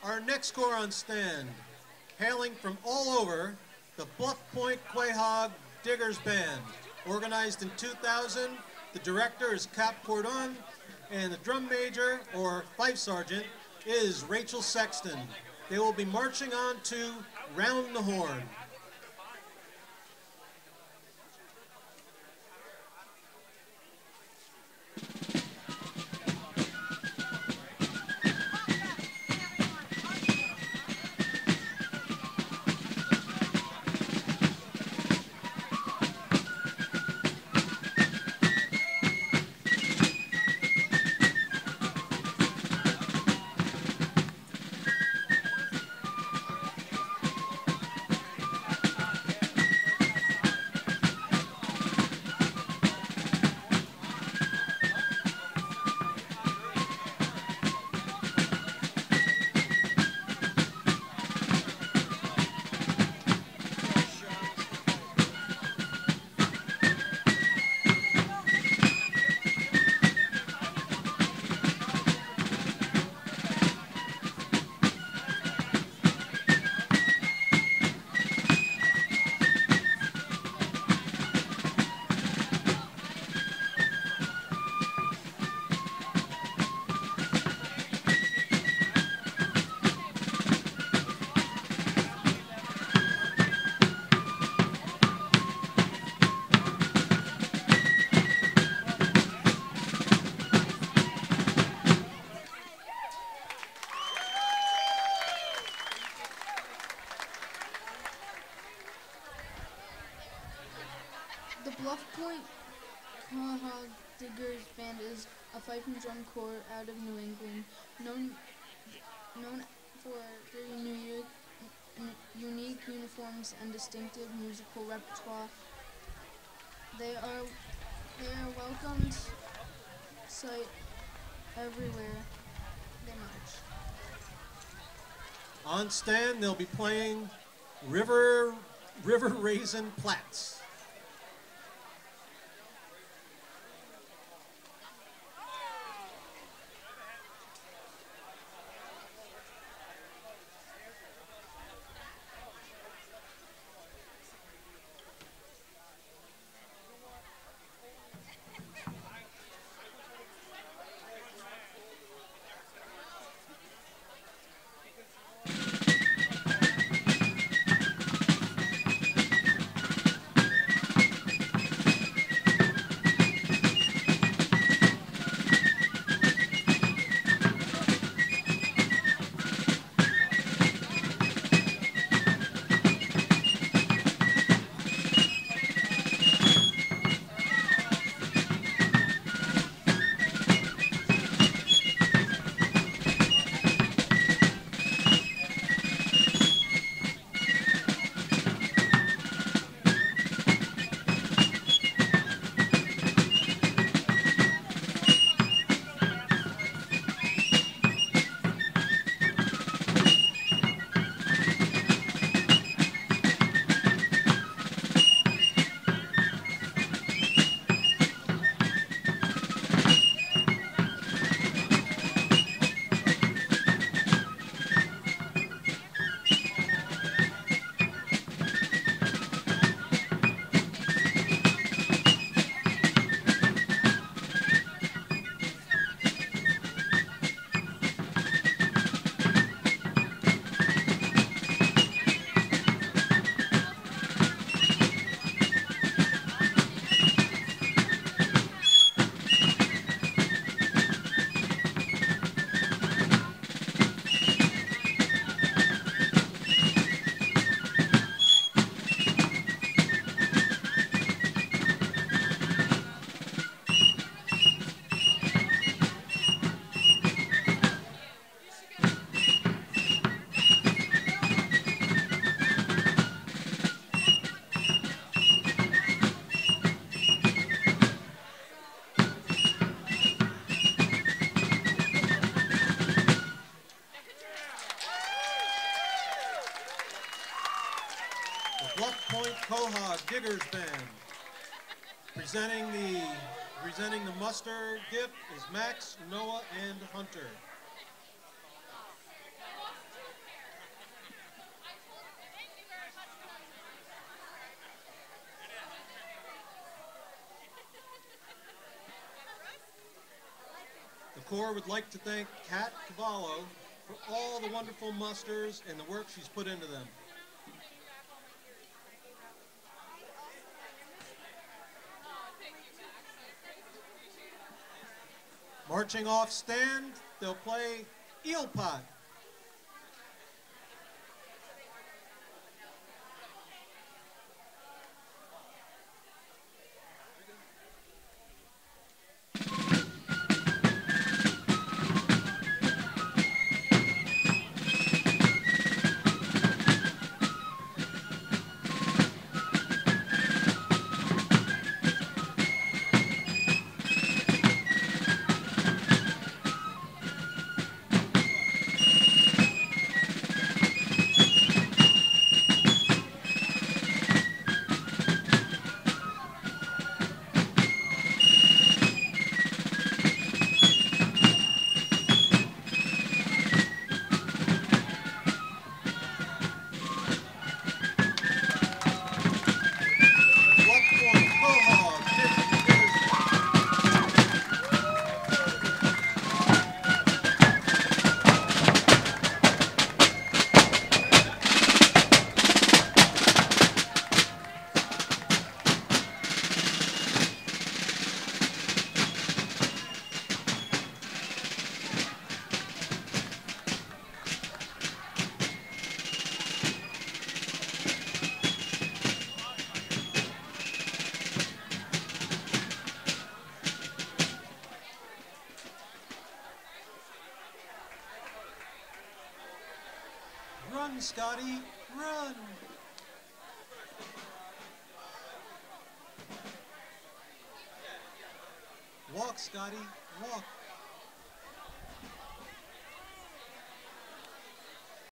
Our next score on stand, hailing from all over, the Bluff Point Quahog Diggers Band. Organized in 2000, the director is Cap Cordon, and the drum major, or fife sergeant, is Rachel Sexton. They will be marching on to Round the Horn. The Bluff Point Quahog Diggers Band is a fife and drum corps out of New England, known for their unique uniforms and distinctive musical repertoire. They are welcomed sight everywhere they march. On stand, they'll be playing River Raisin Plats. Bluff Point Quahog Diggers Band. Presenting the muster gift is Max, Noah, and Hunter. Corps would like to thank Kat Cavallo for all the wonderful musters and the work she's put into them. Marching off stand, they'll play Eel Pot. Run, Scotty, run! Walk, Scotty, walk.